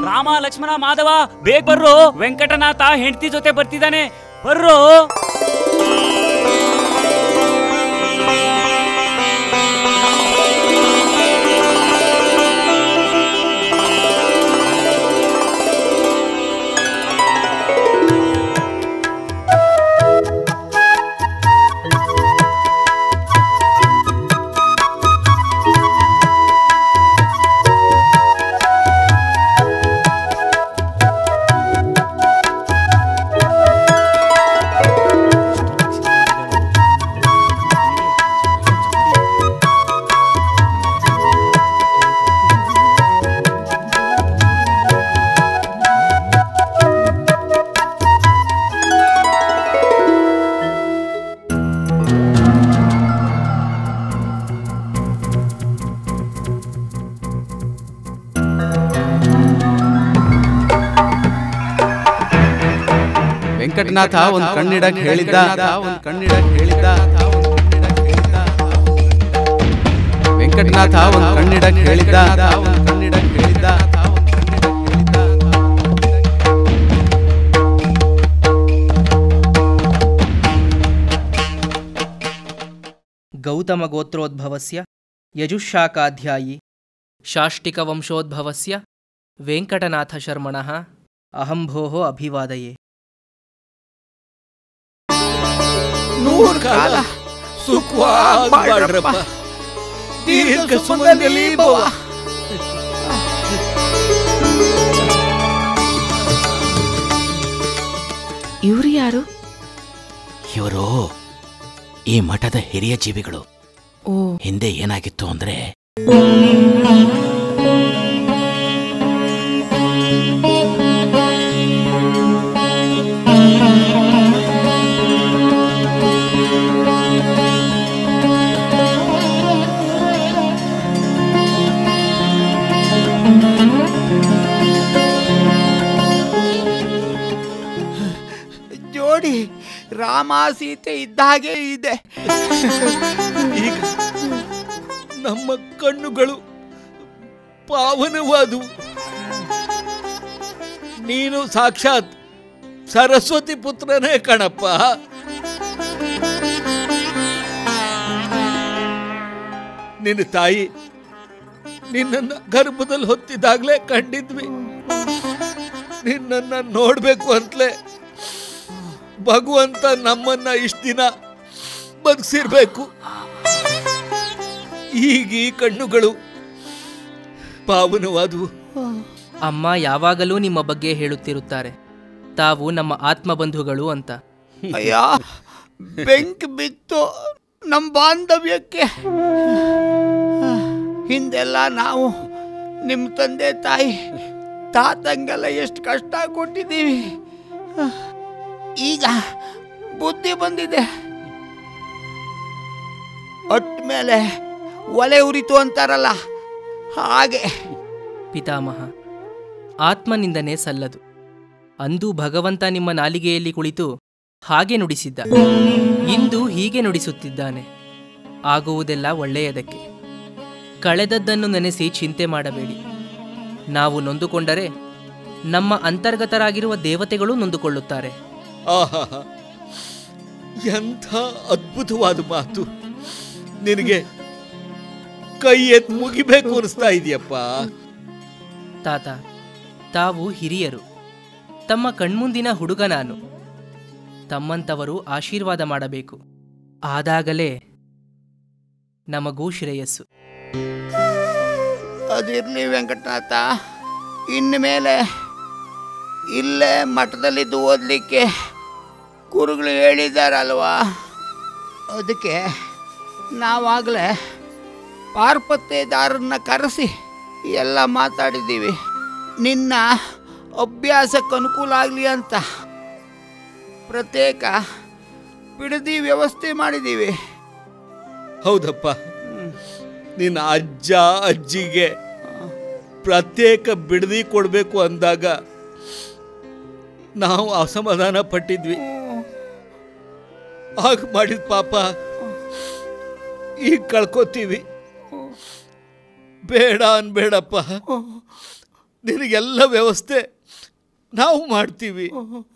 ರಾಮ ಲಕ್ಷ್ಮಣ ಮಾಧವ ಬೇಗ ಬರ್ರೋ, ವೆಂಕಟನಾಥ ಹೆಂಡತಿ ಜೊತೆ ಬರ್ತಿದ್ದಾನೆ, ಬರ್ರೋ. ವೆಂಕಟನಾಥ ಒಂದು ಕಣ್ಣಿಡಕ್ಕೆ ಹೇಳಿದ್ದ, ವೆಂಕಟನಾಥ ಒಂದು ಕಣ್ಣಿಡಕ್ಕೆ ಹೇಳಿದ್ದ. ಗೌತಮ ಗೋತ್ರೋದ್ಭವಸ್ಯ ಯಜುಶಾಖಾಧ್ಯಾಯಿ ಶಾಷ್ಟಿಕ ವಂಶೋದ್ಭವಸ್ಯ ವೆಂಕಟನಾಥ ಶರ್ಮಣಃ ಅಹಂಭೋಃ ಅಭಿವಾದಯೇ. ನೂರು ಕಾಲ ಸುಖವಾಗ್ರಪ್ಪ, ದೀರ್ಘ ಸುಮಂಗಲಿ ಭವ. ಇವರು ಯಾರು? ಇವರು ಈ ಮಠದ ಹಿರಿಯ ಜೀವಿಗಳು. ಹಿಂದೆ ಏನಾಗಿತ್ತು ಅಂದ್ರೆ, ಜೋಡಿ ರಾಮ ಸೀತೆ ಇದ್ದಾಗೆ ಇದೆ. ಈಗ ನಮ್ಮ ಕಣ್ಣುಗಳು ಪಾವನವಾದವು. ನೀನು ಸಾಕ್ಷಾತ್ ಸರಸ್ವತಿ ಪುತ್ರನೇ ಕಣಪ್ಪ. ನಿನ್ನ ತಾಯಿ ನಿನ್ನನ್ನ ಗರ್ಭದಲ್ಲಿ ಹೊತ್ತಿದಾಗ್ಲೇ ಕಂಡಿದ್ವಿ. ನಿನ್ನನ್ನ ನೋಡ್ಬೇಕು ಅಂತಲೇ ಭಗವಂತ ನಮ್ಮನ್ನ ಇಷ್ಟ ದಿನ ಬದುಕಿಸಿರ್ಬೇಕು. ಈಗ ಈ ಕಣ್ಣುಗಳು ಪಾವನವಾದವು. ಅಮ್ಮ ಯಾವಾಗಲೂ ನಿಮ್ಮ ಬಗ್ಗೆ ಹೇಳುತ್ತಿರುತ್ತಾರೆ, ತಾವು ನಮ್ಮ ಆತ್ಮಬಂಧುಗಳು ಅಂತ. ಅಯ್ಯ, ಬೆಂಕಿ ಬಿತ್ತು ನಮ್ಮ ಬಾಂಧವ್ಯಕ್ಕೆ. ಹಿಂದೆಲ್ಲ ನಾವು ನಿಮ್ಮ ತಂದೆ ತಾಯಿ ತಾತಂಗೆಲ್ಲ ಎಷ್ಟು ಕಷ್ಟ ಕೊಟ್ಟಿದ್ದೀವಿ. ಈಗ ಬುದ್ಧಿ ಬಂದಿದೆ. ಒಟ್ಟ ಮೇಲೆ ಒಲೆ ಉರಿತು ಅಂತಾರಲ್ಲ ಹಾಗೆ. ಪಿತಾಮಹ, ಆತ್ಮನಿಂದನೇ ಸಲ್ಲದು. ಅಂದು ಭಗವಂತ ನಿಮ್ಮ ನಾಲಿಗೆಯಲ್ಲಿ ಕುಳಿತು ಹಾಗೆ ನುಡಿಸಿದ್ದ, ಇಂದು ಹೀಗೆ ನುಡಿಸುತ್ತಿದ್ದಾನೆ. ಆಗುವುದೆಲ್ಲ ಒಳ್ಳೆಯದಕ್ಕೆ. ಕಳೆದದ್ದನ್ನು ನೆನೆಸಿ ಚಿಂತೆ ಮಾಡಬೇಡಿ. ನಾವು ನೊಂದುಕೊಂಡರೆ ನಮ್ಮ ಅಂತರ್ಗತರಾಗಿರುವ ದೇವತೆಗಳು ನೊಂದುಕೊಳ್ಳುತ್ತಾರೆ. ಆಹಾ, ಎಂಥ ಅದ್ಭುತವಾದ ಮಾತು. ನಿನಗೆ ಕೈ ಎತ್ತು ಮುಗಿಬೇಕು ಅನಿಸ್ತಾ ಇದೆಯಪ್ಪ. ತಾತ, ತಾವು ಹಿರಿಯರು. ತಮ್ಮ ಕಣ್ಮುಂದಿನ ಹುಡುಗ ನಾನು. ತಮ್ಮಂತವರು ಆಶೀರ್ವಾದ ಮಾಡಬೇಕು. ಆದಾಗಲೇ ನಮಗೂ ಶ್ರೇಯಸ್ಸು. ಅದಿರ್ಲಿ ವೆಂಕಟನಾಥ, ಇನ್ಮೇಲೆ ಇಲ್ಲೇ ಮಠದಲ್ಲಿದ್ದು ಓದಲಿಕ್ಕೆ ಗುರುಗಳು ಹೇಳಿದಾರಲ್ವಾ, ಅದಕ್ಕೆ ನಾವಾಗಲೇ ಪಾರ್ಪತ್ಯದಾರನ್ನ ಕರೆಸಿ ಎಲ್ಲ ಮಾತಾಡಿದ್ದೀವಿ. ನಿನ್ನ ಅಭ್ಯಾಸಕ್ಕೆ ಅನುಕೂಲ ಆಗಲಿ ಅಂತ ಪ್ರತ್ಯೇಕ ಬಿಡದಿ ವ್ಯವಸ್ಥೆ ಮಾಡಿದ್ದೀವಿ. ಹೌದಪ್ಪ, ನಿನ್ನ ಅಜ್ಜ ಅಜ್ಜಿಗೆ ಪ್ರತ್ಯೇಕ ಬಿಡದಿ ಕೊಡಬೇಕು ಅಂದಾಗ ನಾವು ಅಸಮಾಧಾನ ಪಟ್ಟಿದ್ವಿ. ಆಗ ಮಾಡಿದ ಪಾಪ ಈಗ ಕಳ್ಕೋತೀವಿ. ಬೇಡ ಅನ್ಬೇಡಪ್ಪ, ನಿನಗೆಲ್ಲ ವ್ಯವಸ್ಥೆ ನಾವು ಮಾಡ್ತೀವಿ.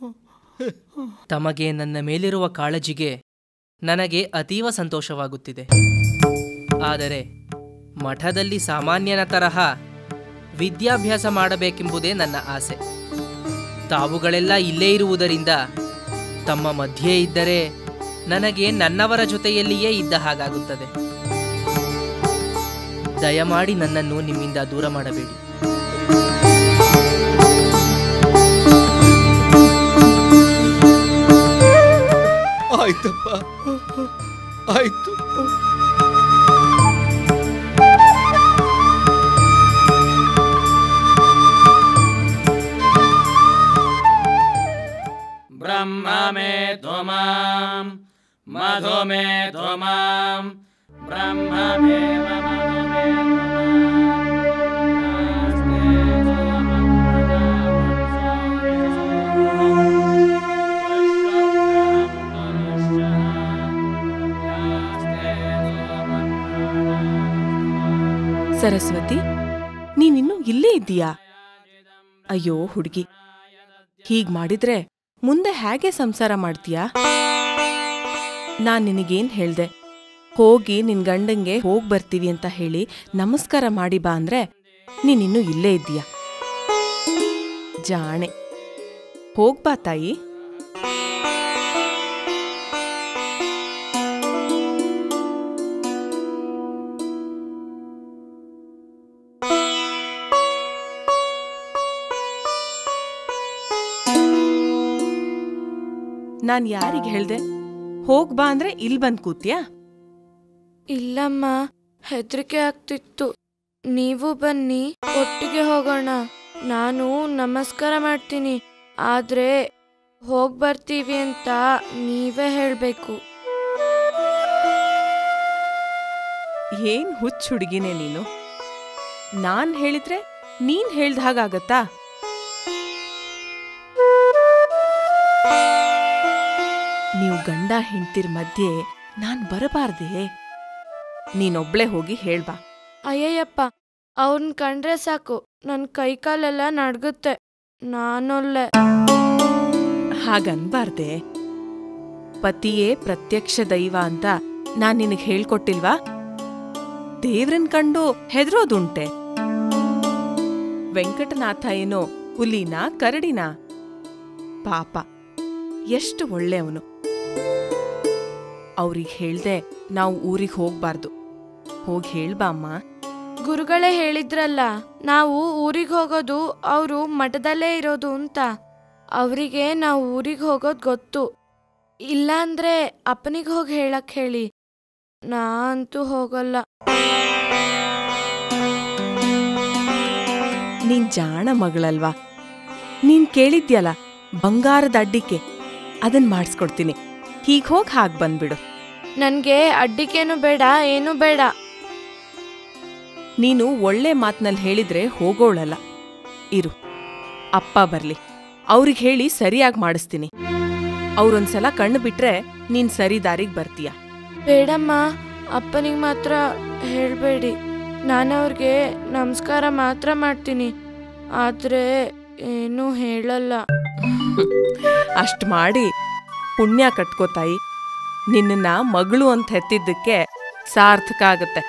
ತಮಗೆ ನನ್ನ ಮೇಲಿರುವ ಕಾಳಜಿಗೆ ನನಗೆ ಅತೀವ ಸಂತೋಷವಾಗುತ್ತಿದೆ. ಆದರೆ ಮಠದಲ್ಲಿ ಸಾಮಾನ್ಯನ ತರಹ ವಿದ್ಯಾಭ್ಯಾಸ ಮಾಡಬೇಕೆಂಬುದೇ ನನ್ನ ಆಸೆ. ತಾವುಗಳೆಲ್ಲ ಇಲ್ಲೇ ಇರುವುದರಿಂದ ತಮ್ಮ ಮಧ್ಯೆ ಇದ್ದರೆ ನನಗೆ ನನ್ನವರ ಜೊತೆಯಲ್ಲಿಯೇ ಇದ್ದ ಹಾಗಾಗುತ್ತದೆ. ದಯಮಾಡಿ ನನ್ನನ್ನು ನಿಮ್ಮಿಂದ ದೂರ ಮಾಡಬೇಡಿ. ಆಯ್ತಪ್ಪ, ಆಯ್ತು. ಬ್ರಹ್ಮ ಮೇ ಧ್ವಮಾಂ ಮಧು ಮೇ ಧ್ವಮಾಂ ಬ್ರಹ್ಮ ಮೇ ಮಧು ಮೇ ಸರಸ್ವತಿ, ನೀನಿನ್ನೂ ಇಲ್ಲೇ ಇದ್ದೀಯಾ? ಅಯ್ಯೋ ಹುಡುಗಿ, ಹೀಗ್ ಮಾಡಿದ್ರೆ ಮುಂದೆ ಹೇಗೆ ಸಂಸಾರ ಮಾಡ್ತೀಯಾ? ನಾನ್ ನಿನಗೇನ್ ಹೇಳ್ದೆ, ಹೋಗಿ ನಿನ್ ಗಂಡಂಗೆ ಹೋಗ್ ಬರ್ತೀವಿ ಅಂತ ಹೇಳಿ ನಮಸ್ಕಾರ ಮಾಡಿ ಬಾ ಅಂದ್ರೆ ನೀನಿನ್ನೂ ಇಲ್ಲೇ ಇದ್ದೀಯಾ? ಜಾಣೆ, ಹೋಗ್ಬಾ ತಾಯಿ. ನಾನ್ ಯಾರಿಗೆ ಹೇಳ್ದೆ ಹೋಗ್ಬಾ ಅಂದ್ರೆ ಇಲ್ ಬಂದ್ ಕೂತ್ಯಾ? ಇಲ್ಲಮ್ಮ, ಹೆದರಿಕೆ ಆಗ್ತಿತ್ತು. ನೀವು ಬನ್ನಿ, ಒಟ್ಟಿಗೆ ಹೋಗೋಣ. ನಾನು ನಮಸ್ಕಾರ ಮಾಡ್ತೀನಿ, ಆದ್ರೆ ಹೋಗ್ಬರ್ತೀವಿ ಅಂತ ನೀವೇ ಹೇಳ್ಬೇಕು. ಏನ್ ಹುಚ್ಚ ಹುಡುಗಿನೇ ನೀನು. ನಾನ್ ಹೇಳಿದ್ರೆ ನೀನ್ ಹೇಳ್ದ ಹಾಗಾಗತ್ತಾ? ನೀವು ಗಂಡ ಹೆಂಡ್ತಿರ್ ಮಧ್ಯೆ ನಾನ್ ಬರಬಾರ್ದೆ. ನೀನೊಬ್ಳೆ ಹೋಗಿ ಹೇಳ್ಬಾ. ಅಯ್ಯಯ್ಯಪ್ಪ, ಅವ್ರನ್ನ ಕಂಡ್ರೆ ಸಾಕು ನನ್ ಕೈಕಾಲೆಲ್ಲ ನಡ್ಗುತ್ತೆ. ನಾನೊಲ್ಲೆ. ಹಾಗನ್ಬಾರ್ದೆ. ಪತಿಯೇ ಪ್ರತ್ಯಕ್ಷ ದೈವ ಅಂತ ನಾನ್ ನಿನಗ್ ಹೇಳ್ಕೊಟ್ಟಿಲ್ವಾ? ದೇವ್ರನ್ ಕಂಡು ಹೆದರೋದುಂಟೆ. ವೆಂಕಟನಾಥ ಏನೋ ಹುಲಿನ ಕರಡಿನ? ಪಾಪ, ಎಷ್ಟು ಒಳ್ಳೆಯವನು. ಅವ್ರಿಗೆ ಹೇಳ್ದೆ ನಾವು ಊರಿಗೆ ಹೋಗ್ಬಾರ್ದು. ಹೋಗಿ ಹೇಳ್ಬಾ ಅಮ್ಮ. ಗುರುಗಳೇ ಹೇಳಿದ್ರಲ್ಲ, ನಾವು ಊರಿಗೆ ಹೋಗೋದು ಅವರು ಮಠದಲ್ಲೇ ಇರೋದು ಅಂತ. ಅವರಿಗೆ ನಾವು ಊರಿಗೆ ಹೋಗೋದು ಗೊತ್ತು. ಇಲ್ಲಾಂದ್ರೆ ಅಪ್ಪನಿಗೆ ಹೋಗಿ ಹೇಳಕ್ ಹೇಳಿ. ನಾ ಅಂತೂ ಹೋಗಲ್ಲ. ನೀನ್ ಜಾಣ ಮಗಳಲ್ವಾ? ನೀನ್ ಕೇಳಿದ್ಯಲ್ಲ ಬಂಗಾರದ ಅಡ್ಡಿಕೆ, ಅದನ್ ಮಾಡಿಸ್ಕೊಡ್ತೀನಿ. ಹೀಗ್ ಹೋಗ್ ಹಾಗ್ ಬಂದ್ಬಿಡು. ನನ್ಗೆ ಅಡ್ಡಿಕೇನು ಬೇಡ, ಏನು ಬೇಡ. ನೀನು ಒಳ್ಳೆ ಮಾತ್ನಲ್ಲಿ ಹೇಳಿದ್ರೆ ಹೋಗೋಳಲ್ಲ. ಇರು, ಅಪ್ಪ ಬರ್ಲಿ, ಅವ್ರಿಗೆ ಹೇಳಿ ಸರಿಯಾಗಿ ಮಾಡಿಸ್ತೀನಿ. ಅವ್ರೊಂದ್ಸಲ ಕಣ್ಣು ಬಿಟ್ರೆ ನೀನ್ ಸರಿ ದಾರಿಗ್ ಬರ್ತೀಯ. ಬೇಡಮ್ಮ, ಅಪ್ಪನಿಗೆ ಮಾತ್ರ ಹೇಳ್ಬೇಡಿ. ನಾನವ್ರಿಗೆ ನಮಸ್ಕಾರ ಮಾತ್ರ ಮಾಡ್ತೀನಿ, ಆದ್ರೆ ಏನೂ ಹೇಳಲ್ಲ. ಅಷ್ಟ್ ಮಾಡಿ ಪುಣ್ಯ ಕಟ್ಕೋತಾಯಿ. ನಿನ್ನ ಮಗಳು ಅಂತ ಹೆತ್ತಿದ್ದಕ್ಕೆ ಸಾರ್ಥಕ ಆಗತ್ತೆ.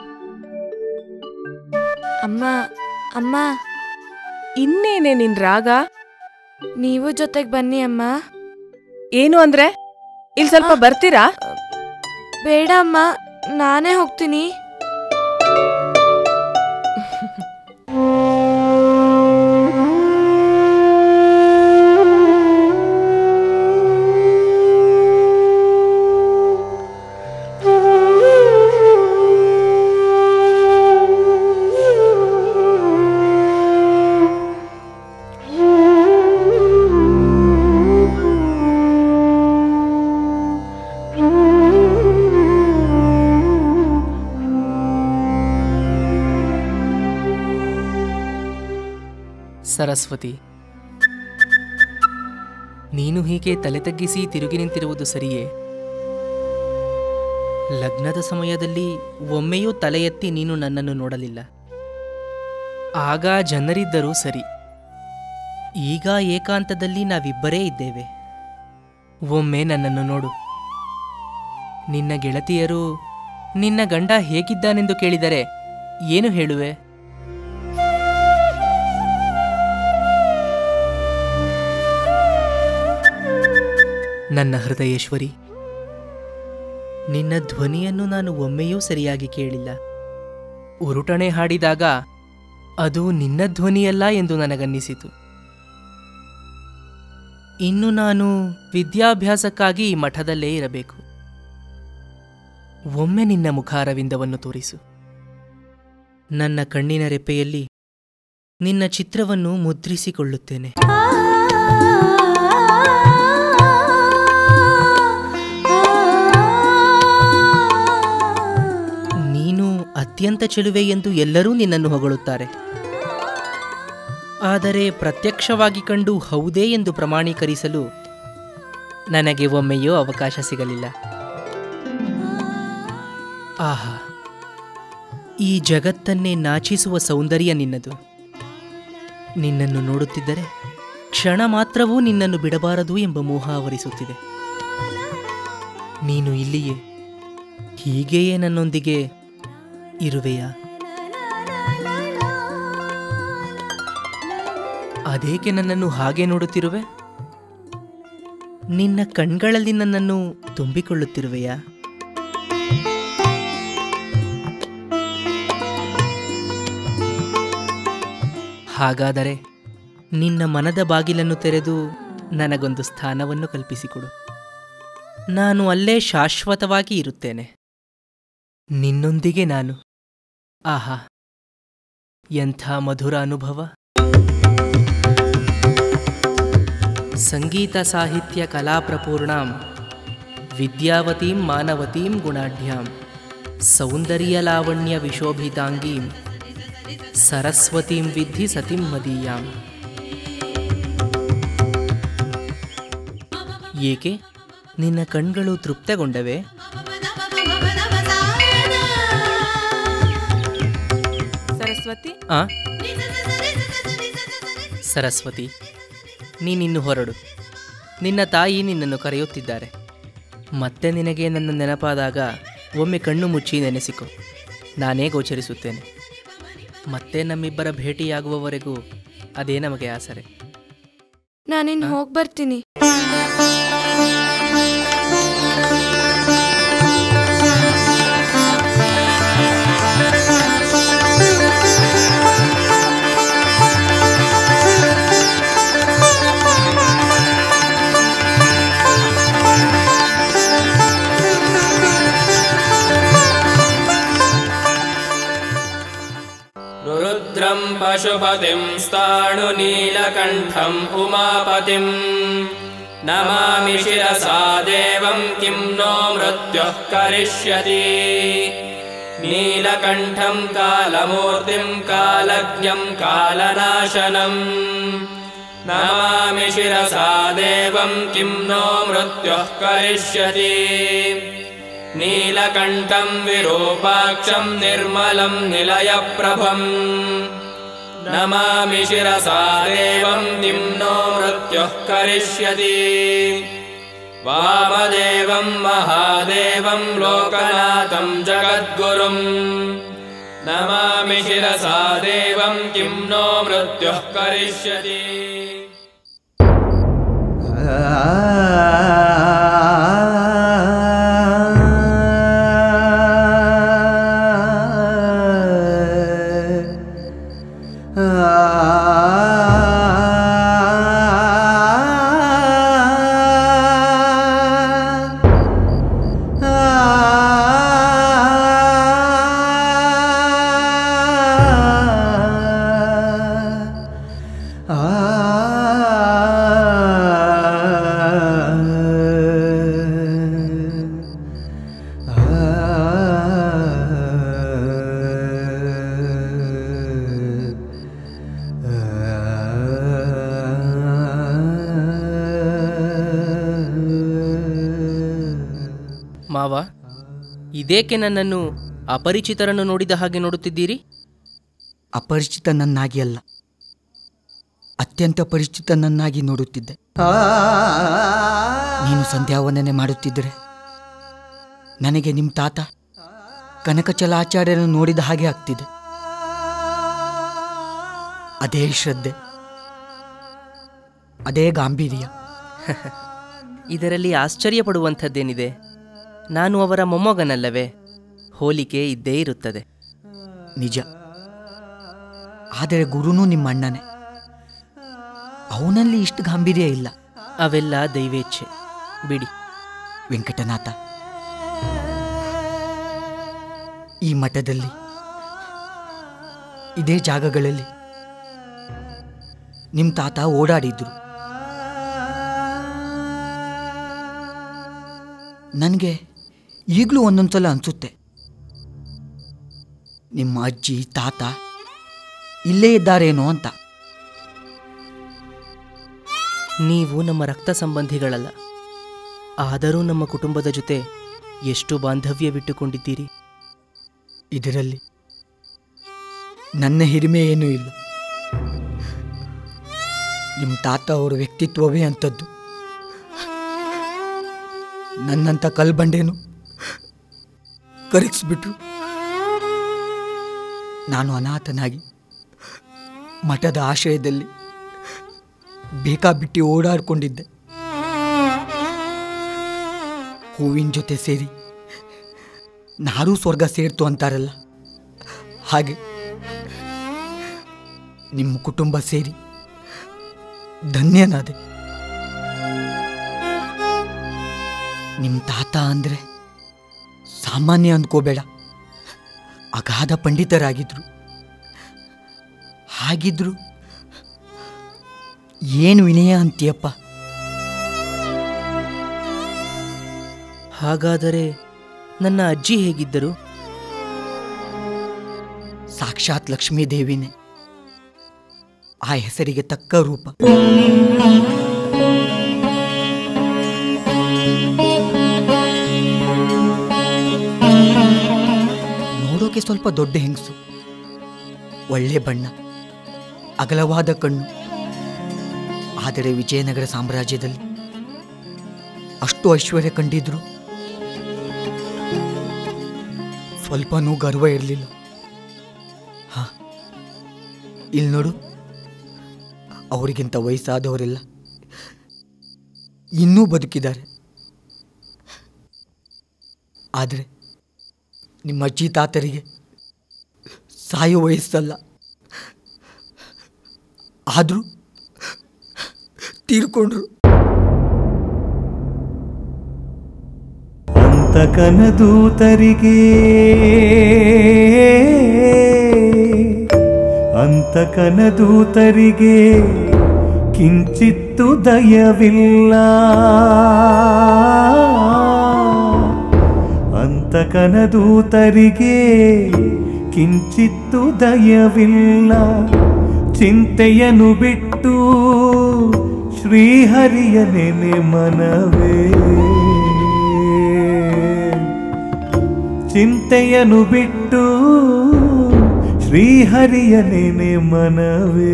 ಅಮ್ಮ ಅಮ್ಮ, ಇನ್ನೇನೆ ನಿನ್ ರಾಗ? ನೀವು ಜೊತೆಗೆ ಬನ್ನಿ ಅಮ್ಮ. ಏನು ಅಂದ್ರೆ ಇಲ್ಲಿ ಸ್ವಲ್ಪ ಬರ್ತೀರಾ? ಬೇಡ ಅಮ್ಮ, ನಾನೇ ಹೋಗ್ತೀನಿ. ಸರಸ್ವತಿ, ನೀನು ಹೀಗೆ ತಲೆ ತಗ್ಗಿಸಿ ತಿರುಗಿ ನಿಂತಿರುವುದು ಸರಿಯೇ? ಲಗ್ನದ ಸಮಯದಲ್ಲಿ ಒಮ್ಮೆಯೂ ತಲೆ ಎತ್ತಿ ನೀನು ನನ್ನನ್ನು ನೋಡಲಿಲ್ಲ. ಆಗ ಜನರಿದ್ದರೂ ಸರಿ. ಈಗ ಏಕಾಂತದಲ್ಲಿ ನಾವಿಬ್ಬರೇ ಇದ್ದೇವೆ. ಒಮ್ಮೆ ನನ್ನನ್ನು ನೋಡು. ನಿನ್ನ ಗೆಳತಿಯರು ನಿನ್ನ ಗಂಡ ಹೇಗಿದ್ದಾನೆಂದು ಕೇಳಿದರೆ ಏನು ಹೇಳುವೆ? ನನ್ನ ಹೃದಯೇಶ್ವರಿ, ನಿನ್ನ ಧ್ವನಿಯನ್ನು ನಾನು ಒಮ್ಮೆಯೂ ಸರಿಯಾಗಿ ಕೇಳಿಲ್ಲ. ಉರುಟಣೆ ಹಾಡಿದಾಗ ಅದು ನಿನ್ನ ಧ್ವನಿಯಲ್ಲ ಎಂದು ನನಗನ್ನಿಸಿತು. ಇನ್ನು ನಾನು ವಿದ್ಯಾಭ್ಯಾಸಕ್ಕಾಗಿ ಈ ಮಠದಲ್ಲೇ ಇರಬೇಕು. ಒಮ್ಮೆ ನಿನ್ನ ಮುಖಾರವಿಂದವನ್ನು ತೋರಿಸು. ನನ್ನ ಕಣ್ಣಿನ ರೆಪ್ಪೆಯಲ್ಲಿ ನಿನ್ನ ಚಿತ್ರವನ್ನು ಮುದ್ರಿಸಿಕೊಳ್ಳುತ್ತೇನೆ. ನೀನು ಅತ್ಯಂತ ಚೆಲುವೆ ಎಂದು ಎಲ್ಲರೂ ನಿನ್ನನ್ನು ಹೊಗಳುತ್ತಾರೆ. ಆದರೆ ಪ್ರತ್ಯಕ್ಷವಾಗಿ ಕಂಡು ಹೌದೇ ಎಂದು ಪ್ರಮಾಣೀಕರಿಸಲು ನನಗೆ ಒಮ್ಮೆಯೂ ಅವಕಾಶ ಸಿಗಲಿಲ್ಲ. ಆಹಾ, ಈ ಜಗತ್ತನ್ನೇ ನಾಚಿಸುವ ಸೌಂದರ್ಯ ನಿನ್ನದು. ನಿನ್ನನ್ನು ನೋಡುತ್ತಿದ್ದರೆ ಕ್ಷಣ ಮಾತ್ರವೂ ನಿನ್ನನ್ನು ಬಿಡಬಾರದು ಎಂಬ ಮೋಹ ಆವರಿಸುತ್ತಿದೆ. ನೀನು ಇಲ್ಲಿಯೇ ಹೀಗೆಯೇ ನನ್ನೊಂದಿಗೆ ಇರುವೆಯಾ? ಅದೇಕೆ ನನ್ನನ್ನು ಹಾಗೆ ನೋಡುತ್ತಿರುವೆ? ನಿನ್ನ ಕಣ್ಗಳಲ್ಲಿ ನನ್ನನ್ನು ತುಂಬಿಕೊಳ್ಳುತ್ತಿರುವೆಯಾ? ಹಾಗಾದರೆ ನಿನ್ನ ಮನದ ಬಾಗಿಲನ್ನು ತೆರೆದು ನನಗೊಂದು ಸ್ಥಾನವನ್ನು ಕಲ್ಪಿಸಿಕೊಡು. ನಾನು ಅಲ್ಲೇ ಶಾಶ್ವತವಾಗಿ ಇರುತ್ತೇನೆ, ನಿನ್ನೊಂದಿಗೆ ನಾನು. ಆಹಾ, ಎಂಥ ಮಧುರ ಅನುಭವ! ಸಂಗೀತ ಸಾಹಿತ್ಯ ಕಲಾಪ್ರಪೂರ್ಣಾಂ ವಿದ್ಯಾವತೀಂ ಮಾನವತೀಂ ಗುಣಾಢ್ಯಾಂ ಸೌಂದರ್ಯ ಲಾವಣ್ಯ ವಿಶೋಭಿತಾಂಗೀಂ ಸರಸ್ವತೀಂ ವಿದ್ಧಿ ಸತಿಂ ಮದೀಯಾಂ. ಏಕೆ ನಿನ್ನ ಕಣ್ಗಳು ತೃಪ್ತಗೊಂಡವೆ? ಸರಸ್ವತಿ, ಸರಸ್ವತಿ, ನೀನಿನ್ನು ಹೊರಡು. ನಿನ್ನ ತಾಯಿ ನಿನ್ನನ್ನು ಕರೆಯುತ್ತಿದ್ದಾರೆ. ಮತ್ತೆ ನಿನಗೆ ನನ್ನ ನೆನಪಾದಾಗ ಒಮ್ಮೆ ಕಣ್ಣು ಮುಚ್ಚಿ ನೆನೆಸಿಕೊ. ನಾನೇ ಗೋಚರಿಸುತ್ತೇನೆ. ಮತ್ತೆ ನಮ್ಮಿಬ್ಬರ ಭೇಟಿಯಾಗುವವರೆಗೂ ಅದೇ ನಮಗೆ ಆಸರೆ. ನಾನಿನ್ನು ಹೋಗಿ ಬರ್ತೀನಿ. ರುದ್ರಂ ಪಶುಪತಿಂ ಸ್ಥಾಣುನೀಲಕಂಠಂ ಉಮಾಪತಿಂ ನಮಾಮಿ ಶಿರಸಾ ದೇವಂ ಕಿಂ ನೋ ಮೃತ್ಯುಃ ಕರಿಷ್ಯತಿ. ನೀಲಕಂಠಂ ಕಾಲಮೂರ್ತಿಂ ಕಾಲಜ್ಞಂ ಕಾಲನಾಶನಂ ನಮಾಮಿ ಶಿರಸಾ ದೇವಂ ಕಿಂ ನೋ ಮೃತ್ಯುಃ ಕರಿಷ್ಯತಿ. ನೀಲಕಂಠಂ ವಿರೂಪಾಕ್ಷಂ ನಿರ್ಮಲಂ ನಿಲಯಪ್ರಭಂ ನಮಾಮಿ ಶಿರಸಾ ದೇವಂ ಕಿಂ ನೋ ಮೃತ್ಯುಃ ಕರಿಷ್ಯತಿ. ವಾಮದೇವಂ ಮಹಾದೇವಂ ಲೋಕನಾಥಂ ಜಗದ್ಗುರುಂ ನಮಾಮಿ ಶಿರಸಾ ದೇವಂ ಕಿಂ ನೋ ಮೃತ್ಯುಃ ಕರಿಷ್ಯತಿ. ಮಾವ, ಇದೇಕೆ ನನ್ನನ್ನು ಅಪರಿಚಿತರನ್ನು ನೋಡಿದ ಹಾಗೆ ನೋಡುತ್ತಿದ್ದೀರಿ? ಅಪರಿಚಿತನನ್ನಾಗಿ ಅಲ್ಲ, ಅತ್ಯಂತ ಪರಿಚಿತನನ್ನಾಗಿ ನೋಡುತ್ತಿದ್ದೆ. ನೀನು ಸಂಧ್ಯಾವಂದನೆ ಮಾಡುತ್ತಿದ್ದರೆ ನನಗೆ ನಿಮ್ಮ ತಾತ ಕನಕಚಲಾಚಾರ್ಯರನ್ನು ನೋಡಿದ ಹಾಗೆ ಆಗ್ತಿದೆ. ಅದೇ ಶ್ರದ್ಧೆ, ಅದೇ ಗಾಂಭೀರ್ಯ. ಇದರಲ್ಲಿ ಆಶ್ಚರ್ಯ ಪಡುವಂಥದ್ದೇನಿದೆ? ನಾನು ಅವರ ಮೊಮ್ಮಗನಲ್ಲವೇ? ಹೋಲಿಕೆ ಇದ್ದೇ ಇರುತ್ತದೆ. ನಿಜ. ಆದರೆ ಗುರುನೂ ನಿಮ್ಮ ಅಣ್ಣನೇ. ಅವನಲ್ಲಿ ಇಷ್ಟು ಗಾಂಭೀರ್ಯ ಇಲ್ಲ. ಅವೆಲ್ಲ ದೈವೇಚ್ಛೆ, ಬಿಡಿ. ವೆಂಕಟನಾಥ, ಈ ಮಠದಲ್ಲಿ, ಇದೇ ಜಾಗಗಳಲ್ಲಿ ನಿಮ್ಮ ತಾತ ಓಡಾಡಿದ್ರು. ನನಗೆ ಈಗಲೂ ಒಂದೊಂದ್ಸಲ ಅನಿಸುತ್ತೆ, ನಿಮ್ಮ ಅಜ್ಜಿ ತಾತ ಇಲ್ಲೇ ಇದ್ದಾರೇನೋ ಅಂತ. ನೀವು ನಮ್ಮ ರಕ್ತ ಸಂಬಂಧಿಗಳಲ್ಲ, ಆದರೂ ನಮ್ಮ ಕುಟುಂಬದ ಜೊತೆ ಎಷ್ಟು ಬಾಂಧವ್ಯವಿಟ್ಟುಕೊಂಡಿದ್ದೀರಿ. ಇದರಲ್ಲಿ ನನ್ನ ಹಿರಿಮೆ ಏನೂ ಇಲ್ಲ. ನಿಮ್ಮ ತಾತ ಅವರ ವ್ಯಕ್ತಿತ್ವವೇ ಅಂಥದ್ದು. ನನ್ನಂಥ ಕಲ್ಬಂಡೇನು ಕರಗಿಸ್ಬಿಟ್ರು. ನಾನು ಅನಾಥನಾಗಿ ಮಠದ ಆಶ್ರಯದಲ್ಲಿ ಬೇಕಾಬಿಟ್ಟಿ ಓಡಾಡ್ಕೊಂಡಿದ್ದೆ. ಹೂವಿನ ಜೊತೆ ಸೇರಿ ನಾರೂ ಸ್ವರ್ಗ ಸೇರ್ತು ಅಂತಾರಲ್ಲ, ಹಾಗೆ ನಿಮ್ಮ ಕುಟುಂಬ ಸೇರಿ ಧನ್ಯನಾದೆ. ನಿಮ್ಮ ತಾತ ಅಂದರೆ ಸಾಮಾನ್ಯ ಅಂದ್ಕೋಬೇಡ, ಅಗಾಧ ಪಂಡಿತರಾಗಿದ್ರು. ಹಾಗಿದ್ರು ಏನು ವಿನಯ ಅಂತೀಯಪ್ಪ? ಹಾಗಾದರೆ ನನ್ನ ಅಜ್ಜಿ ಹೇಗಿದ್ದರು? ಸಾಕ್ಷಾತ್ ಲಕ್ಷ್ಮೀದೇವಿನೇ, ಆ ಹೆಸರಿಗೆ ತಕ್ಕ ರೂಪ. ನೋಡೋಕೆ ಸ್ವಲ್ಪ ದೊಡ್ಡ ಹೆಂಗಸು, ಒಳ್ಳೆ ಬಣ್ಣ, ಅಗಲವಾದ ಕಣ್ಣು. ಆದರೆ ವಿಜಯನಗರ ಸಾಮ್ರಾಜ್ಯದಲ್ಲಿ ಅಷ್ಟು ಐಶ್ವರ್ಯ ಕಂಡಿದ್ರು ಸ್ವಲ್ಪನೂ ಗರ್ವ ಇರಲಿಲ್ಲ. ಹಾ, ಇಲ್ಲಿ ನೋಡು, ಅವರಿಗಿಂತ ವಯಸ್ಸಾದವರೆಲ್ಲ ಇನ್ನೂ ಬದುಕಿದ್ದಾರೆ. ಆದರೆ ನಿಮ್ಮ ಅಜ್ಜಿ ತಾತರಿಗೆ ಸಾಯೋ ವಯಸ್ಸಲ್ಲ, ಆದರೂ ತೀರ್ಕೊಂಡ್ರು. ಅಂತಕನದೂತರಿಗೆ ಅಂತಕನದೂತರಿಗೆ ಕಿಂಚಿತ್ತು ದಯವಿಲ್ಲ. ಅಂತಕನದೂತರಿಗೆ ಕಿಂಚಿತ್ತು ದಯವಿಲ್ಲ. ಚಿಂತೆಯನ್ನು ಬಿಟ್ಟು ಶ್ರೀಹರಿಯ ನೆನೆ ಮನವೇ, ಚಿಂತೆಯನ್ನು ಬಿಟ್ಟು ಶ್ರೀಹರಿಯ ನೆನೆ ಮನವೇ,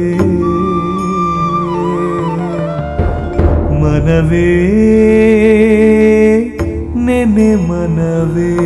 ಮನವೇ ನೆನೆ ಮನವೇ.